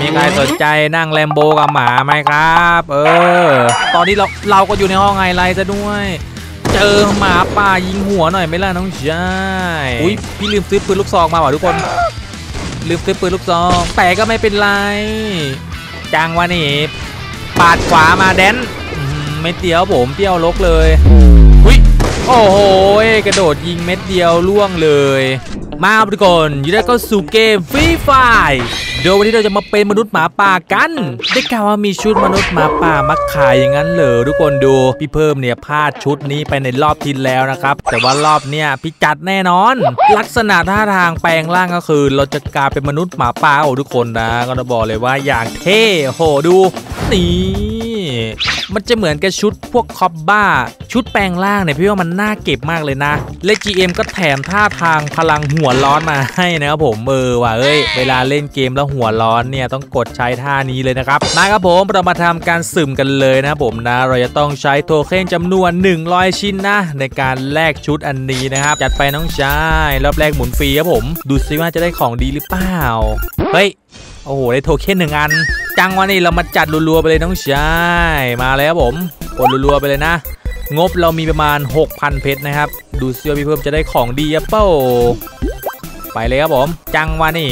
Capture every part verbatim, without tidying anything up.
มีใครสนใจนั่งแลมโบกับหมาไหมครับเออตอนนี้เราเราก็อยู่ในห้องไฮไลท์ซะด้วยเจอหมาป่ายิงหัวหน่อยไหมล่ะน้องชายอุ้ยพี่ลืมซื้อปืนลูกซองมาว่ะทุกคนลืมซื้อปืนลูกซองแต่ก็ไม่เป็นไรจังวะนี่ปาดขวามาแดนเม็ดเดียวผมเปรี้ยวลกเลยอุ้ยโอ้โหกระโดดยิงเม็ดเดียวล่วงเลยมาทุกคนอยู่ได้ก็สู่เกมฟรีไฟร์โดยวันนี้เราจะมาเป็นมนุษย์หมาป่ากันได้ข่าวว่ามีชุดมนุษย์หมาป่ามาขายอย่างนั้นเหรอทุกคนดูพี่เพิ่มเนี่ยพลาดชุดนี้ไปในรอบที่แล้วนะครับแต่ว่ารอบเนี้ยพี่จัดแน่นอนลักษณะท่าทางแปลงร่างก็คือเราจะกลายเป็นมนุษย์หมาป่าโอ้ทุกคนนะก็จะบอกเลยว่าอย่างเท่โหดูนี่มันจะเหมือนกับชุดพวกคอบบ้าชุดแปลงร่างเนี่ยพี่ว่ามันน่าเก็บมากเลยนะและ จี เอ็ม ก็แถมท่าทางพลังหัวร้อนมาให้นะครับผมเออว่ะเอ้ยเวลาเล่นเกมแล้วหัวร้อนเนี่ยต้องกดใช้ท่านี้เลยนะครับมาครับผมเรามาทำการสุ่มกันเลยนะผมนะเราจะต้องใช้โทเค็นจำนวนหนึ่งร้อยชิ้นนะในการแลกชุดอันนี้นะครับจัดไปน้องชายรอบแรกหมุนฟรีครับผมดูซิว่าจะได้ของดีหรือเปล่าเฮ้ยโอ้โหได้โทเค็นหนึ่งอันจังวะนี่เรามาจัดรัวๆไปเลยน้องชายมาเลยครับผมกดรัวๆไปเลยนะงบเรามีประมาณ หกพัน เพชรนะครับดูซิว่าพี่เพิ่มจะได้ของดีอะเป้าไปเลยครับผมจังวะนี่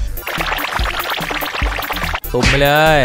สุ่มไปเลย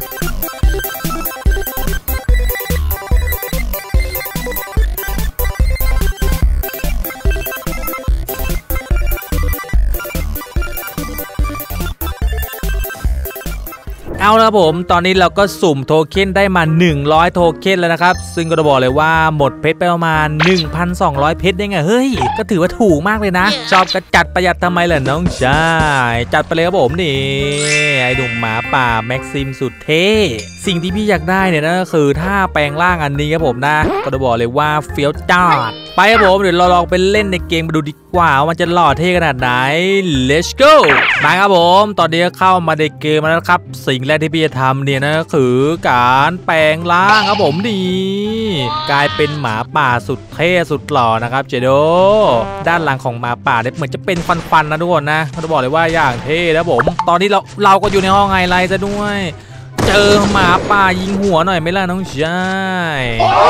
เอาละผมตอนนี้เราก็สุ่มโทเค็นได้มาหนึ่งร้อยโทเค็นแล้วนะครับซึ่งก็จะบอกเลยว่าหมดเพชรไปประมาณ หนึ่งพันสองร้อย เพชรได้ไงเฮ้ยก็ถือว่าถูกมากเลยนะชอบกระจัดประหยัดทำไมล่ะน้องชายจัดไปเลยครับผมนี่ไอหนุ่มหมาป่าแม็กซิมสุดเท่สิ่งที่พี่อยากได้เนี่ยนั่นก็คือท่าแปลงร่างอันนี้ครับผมนะก็จะบอกเลยว่าเฟี้ยวจัดไปครับผมเดี๋ยวเราลองไปเล่นในเกมมาดูดีกว่าว่ามันจะหล่อเท่ขนาดไหน let's go มาครับผมตอนนี้เข้ามาในเกมแล้วครับสิ่งแรกที่พี่จะทำเนี่ยนะคือการแปลงร่างครับผมดีกลายเป็นหมาป่าสุดเท่สุดหล่อนะครับเจโดด้านหลังของหมาป่าเนี่ยเหมือนจะเป็นฟันๆนะทุกคนนะเขาจะบอกเลยว่าอย่างเท่นะผมตอนนี้เราเราก็อยู่ในห้องไฮไลท์ซะด้วยเจอหมาป่ายิงหัวหน่อยไหมล่ะน้องชาย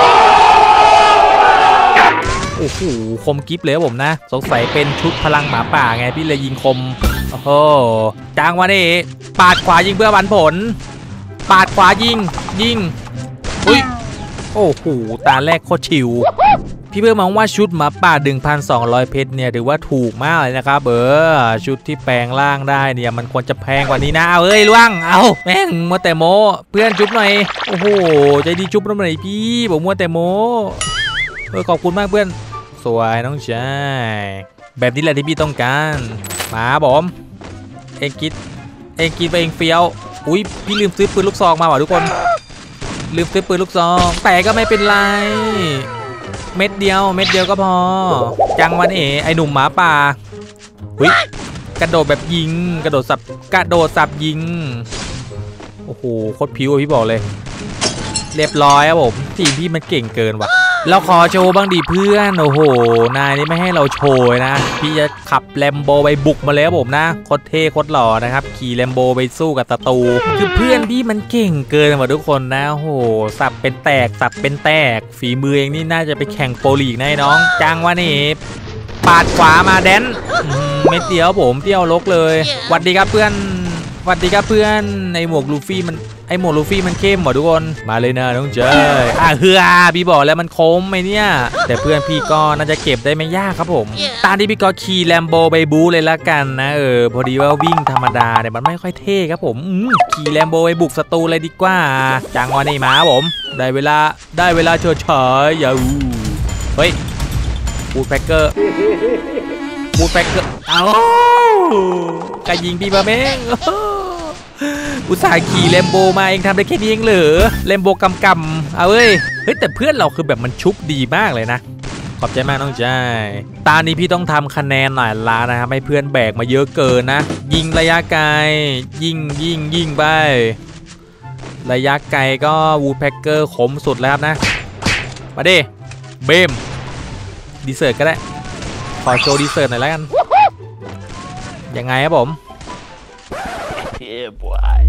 โอ้โหคมกิ๊บเลยผมนะสงสัยเป็นชุดพลังหมาป่าไงพี่เลยยิงคมโอ้โหจางวะนี่ปาดขวายิงเพื่อวัดผลปาดขวายิงยิงอุ้ยโอ้โหตาแรกโคตรชิวพี่เพิ่มมองว่าชุดหมาป่า หนึ่งพันสองร้อย เพชรเนี่ยถือว่าถูกมากเลยนะครับเออชุดที่แปลงร่างได้เนี่ยมันควรจะแพงกว่านี้นะเอาเอ้ยล่วงเอาแม่งมัวแต่โมเพื่อนจุ๊บหน่อยโอ้โหใจดีจุ๊บหน่อยพี่ผมมัวแต่โมเออขอบคุณมากเพื่อนสวยน้องชายแบบนี้แหละที่พี่ต้องการมาบอมเองคิดเองคิดไปเองเฟี้ยวอุ้ยพี่ลืมซื้อปืนลูกซองมาว่ะทุกคนลืมซื้อปืนลูกซองแต่ก็ไม่เป็นไรเม็ดเดียวเม็ดเดียวก็พอจังวันเอ๋ไอหนุ่มหมาป่าอุ้ยกระโดดแบบยิงกระโดดสับกระโดดสับยิงโอ้โหโคตรผิวพี่บอกเลยเรียบร้อยครับผมทีมพี่มันเก่งเกินว่ะเราขอโชว์บ้างดิเพื่อนโอ้โหนายนี่ไม่ให้เราโชว์นะพี่จะขับแลมโบไปบุกมาแล้วผมนะโคตรเท่โคตรหล่อนะครับขี่แลมโบไปสู้กับศัตรูคือเพื่อนพี่มันเก่งเกินว่ะทุกคนนะโอ้โหสับเป็นแตกสับเป็นแตกฝีมือเองนี่น่าจะไปแข่งโปรลีกแน่น้องจังวะนี่ปาดขวามาแดนเม็ดเดียวผมเปรี้ยวลกเลยสวัสดีครับเพื่อนสวัสดีครับเพื่อนไอหมวกลูฟี่มันไอหมวกลูฟี่มันเข้มหมดทุกคนมาเลยนะน้องเจยอ่ะเฮือพี่บอกแล้วมันคมไอเนี่ยแต่เพื่อนพี่ก็น่าจะเก็บได้ไม่ยากครับผมตามที่พี่ก็ขี่แลมโบไปบูเลยละกันนะเออพอดีว่าวิ่งธรรมดาเนี่ยมันไม่ค่อยเท่ครับผมขี่แลมโบไปบุกศัตรูเลยดีกว่าจังวันนี้มาผมได้เวลาได้เวลาเฉยเฉยอย่าอู้เฮ้ยบูทแพ็กเกอร์บูทแพ็กเกอร์เอากระยิงพี่มาเม้งอุตส่าห์ขี่แลมโบมาเองทำได้แค่นี้เองเหรอแลมโบกำกำเอาเว้ยเฮ้ยแต่เพื่อนเราคือแบบมันชุบดีมากเลยนะขอบใจมากน้องใจตานี้พี่ต้องทำคะแนนหน่อยละนะครับให้เพื่อนแบกมาเยอะเกินนะยิงระยะไกลยิงยิงยิงไประยะไกลก็วูดแพ็กเกอร์ขมสุดแล้วครับนะมาดิเบมดีเซอร์ก็ได้ขอโชว์ดีเซอร์หน่อยแล้วกันยังไงครับผม Yeah, boy.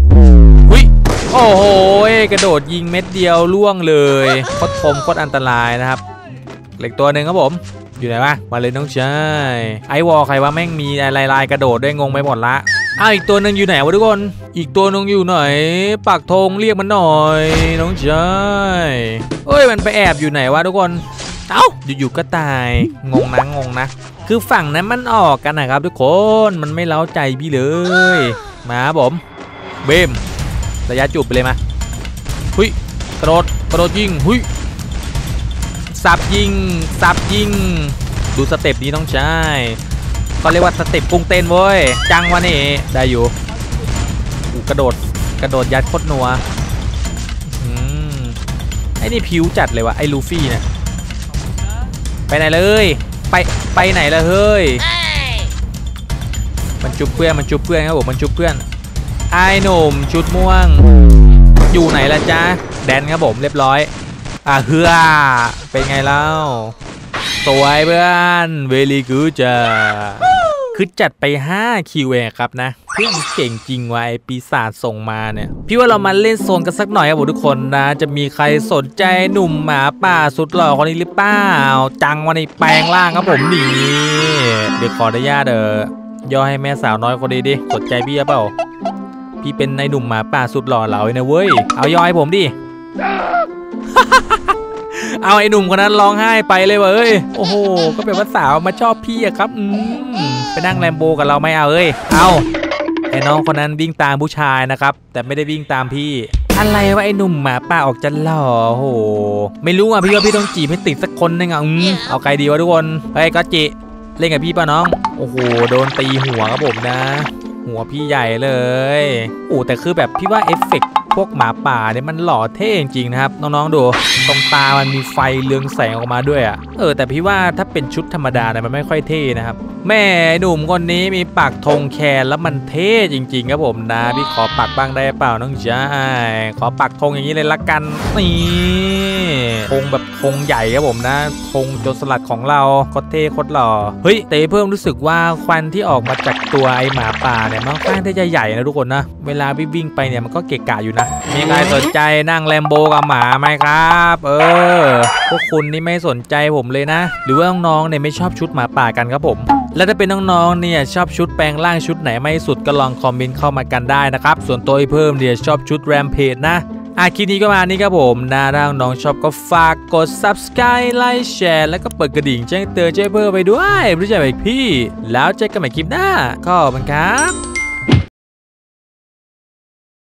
หุยโอ้โหกระโดดยิงเม็ดเดียวล่วงเลยโคตรคมโคตรอันตรายนะครับเหล็กตัวหนึ่งครับผมอยู่ไหนวะมาเลยน้องชายไอวอลใครว่าแม่งมีอะไรลายกระโดดด้วยงงไปหมดละอ้าวอีกตัวหนึ่งอยู่ไหนวะทุกคนอีกตัวหนึ่งอยู่ไหนปักธงเรียกมันหน่อยน้องชายเอ้ยมันไปแอบอยู่ไหนวะทุกคนเอ้าอยู่ๆก็ตายงงนะงงนะคือฝั่งนั้นมันออกกันนะครับทุกคนมันไม่เล้าใจพี่เลยมาผมเบมระยะจูบไปเลยมาหุยกระโดดกระโดดยิงหุยสับยิงสับยิงดูสเต็ปนี้ต้องใช้ก็เรียกว่าสเต็ปกุ้งเต้นเว้ยจังวะนี่ได้อยู่กระโดดกระโดดยัดโคตรนัวอืมไอ้นี่ผิวจัดเลยวะไอ้ลูฟี่เนี่ยไปไหนเลยไปไปไหนละเฮ้ยมันจุบเพื่อนมันจุบเพื่อนครับผมมันจุบเพื่อนไอ้หนุ่มชุดม่วงอยู่ไหนละจ๊ะแดนครับผมเรียบร้อยอ่ะเฮือเป็นไงเล่าสวยเพื่อนเวลีกูจ้าคือจัดไปห้าคิวเองครับนะเพื่อนเก่งจริงว่ะไอปีศาจส่งมาเนี่ยพี่ว่าเรามาเล่นโซนกันสักหน่อยครับผมทุกคนนะจะมีใครสนใจหนุ่มหมาป่าสุดหล่อคนนี้หรือเปล่าจังวันนี้แปลงร่างครับผมนี่เดี๋ยวขออนุญาตเด้อย่อให้แม่สาวน้อยคนนี้ดิสนใจพี่เปล่าพี่เป็นนายหนุ่มหมาป่าสุดหล่อเหลาเลยนะเว้ยเอาย่อให้ผมดิ เอาไอ้หนุ่มคนนั้นร้องไห้ไปเลยเว้ยโอ้โหก็เป็นว่าสาวมาชอบพี่อะครับอืมไปนั่งแลมโบกับเราไม่เอาเอ้ยเอาไอ้น้องคนนั้นวิ่งตามผู้ชายนะครับแต่ไม่ได้วิ่งตามพี่อะไรวะไอ้หนุ่มหมาป่าออกจะหล่อโหไม่รู้อ่ะพี่ว่าพี่ต้องจีบให้ติดสักคนนึงอ่ะอืมเอาใครดีวะทุกคนเฮ้ยก็จิเล่นกับพี่ป่ะน้องโอ้โหโดนตีหัวครับผมนะหัวพี่ใหญ่เลยโอ้แต่คือแบบพี่ว่าเอฟเฟกต์พวกหมาป่าเนี่ยมันหล่อเท่จริงๆนะครับน้องๆดูตรงตามันมีไฟเรืองแสงออกมาด้วยอ่ะเออแต่พี่ว่าถ้าเป็นชุดธรรมดาเนี่ยมันไม่ค่อยเท่นะครับแม่หนุ่มคนนี้มีปักธงแคนแล้วมันเท่จริงๆครับผมนะพี่ขอปักบ้างได้เปล่าน้องจ้าขอปักธงอย่างนี้เลยละกันนี่ธงแบบธงใหญ่ครับผมนะธงโจรสลัดของเราโคตรเท่โคตรหล่อเฮ้ยแต่เพิ่มรู้สึกว่าควันที่ออกมาจากตัวไอหมาป่าเนี่ยมันค่อนข้างที่จะใหญ่นะทุกคนนะเวลาวิ่งไปเนี่ยมันก็เกะกะอยู่นะมีใครสนใจนั่งแลมโบกับหมาไหมครับเออพวกคุณนี่ไม่สนใจผมเลยนะหรือว่าน้องๆเนี่ยไม่ชอบชุดหมาป่ากันครับผมแล้วถ้าเป็นน้องๆเนี่ยชอบชุดแปลงร่างชุดไหนไม่สุดก็ลองคอมเมนต์เข้ามากันได้นะครับส่วนตัวเพิ่มเนี่ยชอบชุดแรมเพจนะอ่ะคลิปนี้ก็มานี่ครับผมนะถ้าน้องชอบก็ฝากกด ซับสไครบ์ ไลค์ แชร์ แล้วก็เปิดกระดิ่งแจ้งเตือนเจ้าเพิ่มไปด้วยเพื่อจะไปพี่แล้วเจอกันใหม่คลิปหน้าขอบคุณครับ